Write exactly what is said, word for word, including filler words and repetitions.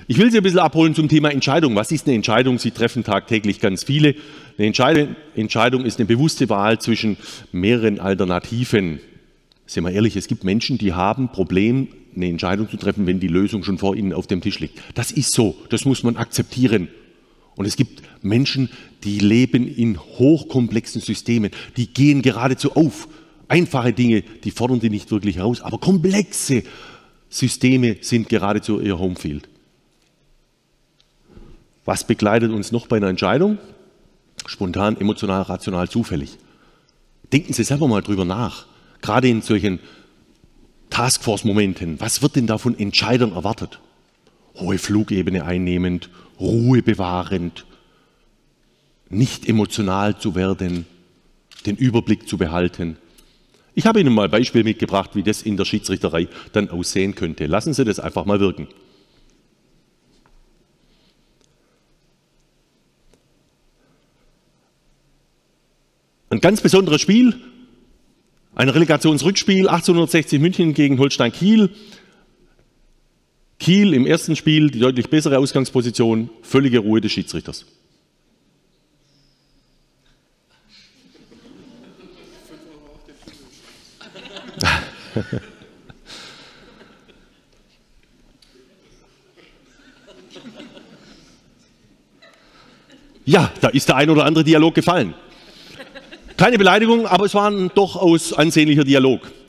Ich will Sie ein bisschen abholen zum Thema Entscheidung. Was ist eine Entscheidung? Sie treffen tagtäglich ganz viele. Eine Entscheidung ist eine bewusste Wahl zwischen mehreren Alternativen. Seien wir ehrlich, es gibt Menschen, die haben ein Problem, eine Entscheidung zu treffen, wenn die Lösung schon vor ihnen auf dem Tisch liegt. Das ist so, das muss man akzeptieren. Und es gibt Menschen, die leben in hochkomplexen Systemen, die gehen geradezu auf. Einfache Dinge, die fordern die nicht wirklich heraus, aber komplexe Systeme sind geradezu ihr Homefield. Was begleitet uns noch bei einer Entscheidung? Spontan, emotional, rational, zufällig. Denken Sie selber mal drüber nach. Gerade in solchen Taskforce-Momenten, was wird denn da von Entscheidern erwartet? Hohe Flugebene einnehmend, Ruhe bewahrend, nicht emotional zu werden, den Überblick zu behalten. Ich habe Ihnen mal ein Beispiel mitgebracht, wie das in der Schiedsrichterei dann aussehen könnte. Lassen Sie das einfach mal wirken. Ein ganz besonderes Spiel, ein Relegationsrückspiel, achtzehnhundertsechzig München gegen Holstein Kiel. Kiel im ersten Spiel die deutlich bessere Ausgangsposition, völlige Ruhe des Schiedsrichters. Ja, da ist der ein oder andere Dialog gefallen. Keine Beleidigung, aber es war ein durchaus ansehnlicher Dialog.